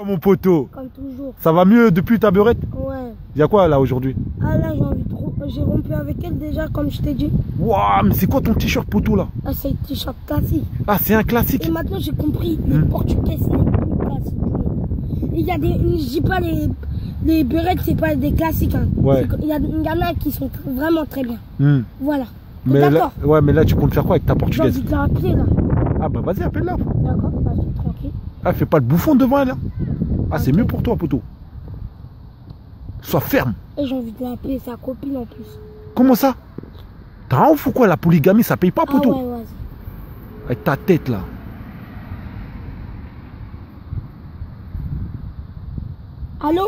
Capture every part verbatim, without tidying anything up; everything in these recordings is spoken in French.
Oh, mon poteau. Comme toujours. Ça va mieux depuis ta beurette? Ouais. Y'a quoi là aujourd'hui? Ah là, j'ai envie de trop. J'ai rompu avec elle déjà, comme je t'ai dit. Waouh, mais c'est quoi ton t-shirt poteau là? Ah, c'est un t-shirt classique. Ah, c'est un classique. Et maintenant, j'ai compris. Les Hmm. Portugais, c'est les plus classiques du monde. Il y a des. Je dis pas les. Les berettes, c'est pas des classiques. Hein. Ouais. Il y, a, il y en a qui sont vraiment très bien. Hmm. Voilà. Mais là, D'accord. ouais, mais là, tu comptes faire quoi avec ta J'ai portugaise? envie de la rappeler là. Ah, bah vas-y, appelle-la. D'accord, vas-y, tranquille. Ah, fais pas le bouffon devant elle. Hein. Ah, c'est Ok. mieux pour toi, poteau. Sois ferme. Et j'ai envie de l'appeler sa copine en plus. Comment ça? T'as un ouf ou quoi? La polygamie, ça paye pas, Ah poteau. ouais, vas-y. Avec ta tête là. Allô?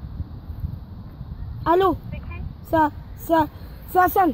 Allô? C'est qui? Ça, ça, c'est Hassan.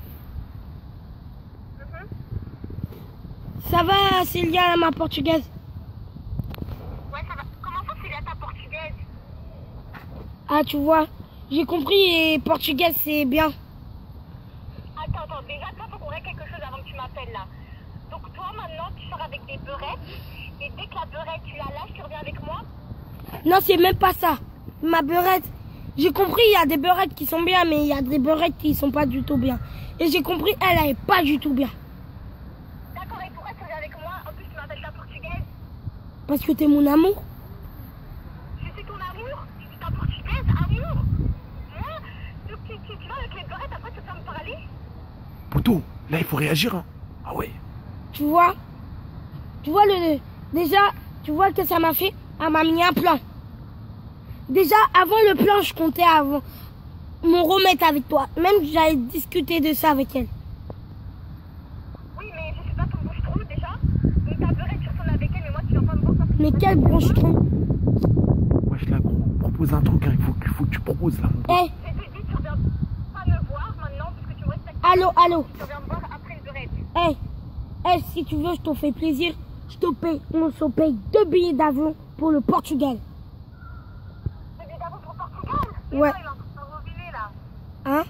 Ça va, Célia, ma portugaise? Ouais, ça va. Comment ça, c'est là ta portugaise? Ah, tu vois, j'ai compris, et portugaise, c'est bien. Attends, attends, déjà, toi, faut qu'on règle quelque chose avant que tu m'appelles là. Donc, toi, maintenant, tu sors avec des beurettes, et dès que la beurette, tu la lâches, tu reviens avec moi? Non, c'est même pas ça. Ma beurette, j'ai compris, il y a des beurettes qui sont bien, mais il y a des beurettes qui sont pas du tout bien. Et j'ai compris, elle, elle est pas du tout bien. D'accord, et pourquoi tu reviens avec moi? En plus, tu m'appelles ta portugaise. Parce que t'es mon amour. Je suis ton amour? Je suis ta portugaise, amour? Moi? Donc, tu, tu, tu vas avec les beurettes, après, tu vas me parler? Poteau, là, il faut réagir. Hein. Ah ouais. Tu vois, tu vois le, déjà, tu vois que ça m'a fait, elle m'a mis un plan. Déjà, avant le plan, je comptais avant me remettre avec toi. Même j'allais discuter de ça avec elle. Oui, mais je suis pas ton bouche-trou, déjà. Donc, ta beurette, tu retournes avec elle, mais moi, tu viens pas me voir parce que... Mais quel bronche-tron. Wesh, là, gros, propose un truc. Hein. Il faut, il faut que tu proposes là. Eh, Je te dis, tu reviens pas me voir maintenant, parce que tu me respectes. allô, allô. Tu reviens me voir après une beurette. Eh, eh, si tu veux, je te fais plaisir. Je te paye, on se paye deux billets d'avion pour le Portugal. C'est des d'avion pour Portugal? Mais Ouais. non, il est en train de se reviner, là. Hein?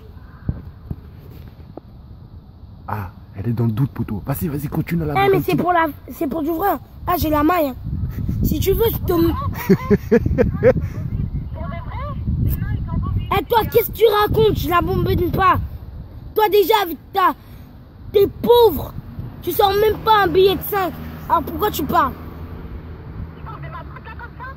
Ah, elle est dans le doute, poteau. Vas-y, vas-y, continue à la Eh, mais c'est pour la, c'est pour du vrai. Ah, j'ai la maille. Hein. Si tu veux, je te... Pour de vrai? Mais non, il s'en va. Eh, toi, qu'est-ce que tu racontes? Je la bombine pas. Toi, déjà, avec ta... T'es pauvre. Tu sors même pas un billet de cinq. Alors, pourquoi tu parles? Tu parles de ma pote, là, comme ça?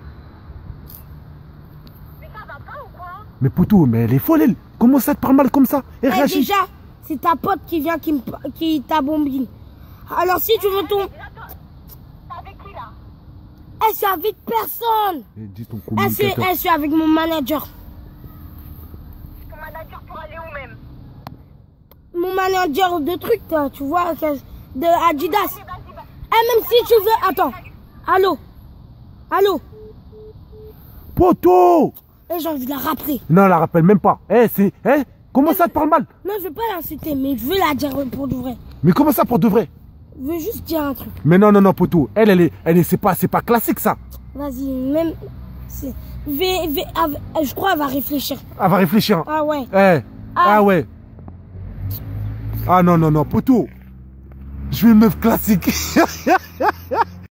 Mais ça va pas ou quoi? Mais poteau, mais elle est folle, elle. Comment ça te parle mal comme ça? Elle Eh, réagit. déjà, c'est ta pote qui vient qui, me, qui t'a bombine. Alors, si tu veux ton... Là, toi, t'es avec qui, là? Eh, c'est avec personne. Eh, dis ton Eh, c'est communicateur. eh, c'est avec mon manager. Ton manager pour aller où, même? Mon manager de trucs, toi, tu vois, que- de Adidas. Vas-y, vas-y, vas-y. Eh, même si tu veux... Attends. Allô? Allô? Poteau! Eh, j'ai envie de la rappeler. Non, elle la rappelle même pas. Eh, c'est... Eh, comment ça te parle mal? Non, je veux pas l'insulter, mais je veux la dire pour de vrai. Mais comment ça pour de vrai? Je veux juste dire un truc. Mais non, non, non, poteau. Elle, elle est... Elle est... C'est pas... C'est pas classique, ça. Vas-y, même... c'est- V- V- av- je crois qu'elle va réfléchir. Elle va réfléchir. Hein. Ah ouais. Eh. Ah. Ah. ouais. Ah non, non, non, poteau. Je veux une meuf classique.